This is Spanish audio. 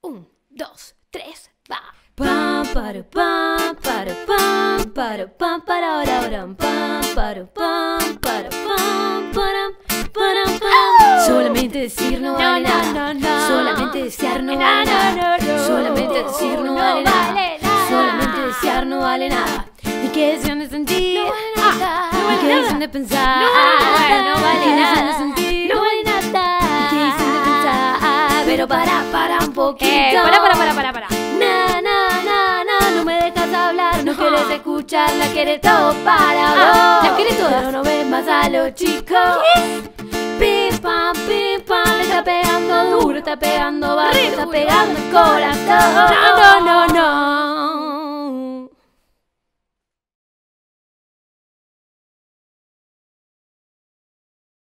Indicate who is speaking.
Speaker 1: 1, 2, 3, va.
Speaker 2: Pam para pam para pam para pam para pam para pam para pam para pam. Solamente decir no vale nada. Solamente desear no vale nada. Solamente decir no vale nada. Solamente desear no vale nada. ¿Y qué decisión de sentir? ¿Y qué decisión de pensar?
Speaker 1: No vale nada.
Speaker 2: De sentir?
Speaker 1: No vale nada.
Speaker 2: ¿Y qué decisión de pensar? Pero para un poquito.
Speaker 1: Para.
Speaker 2: No me dejas hablar, no quieres escucharla, quieres todo para vos.
Speaker 1: ¿La quieres todas?
Speaker 2: Pero no ves más a los chicos. Pim pam, le está pegando duro, está pegando barro, está pegando el corazón. No.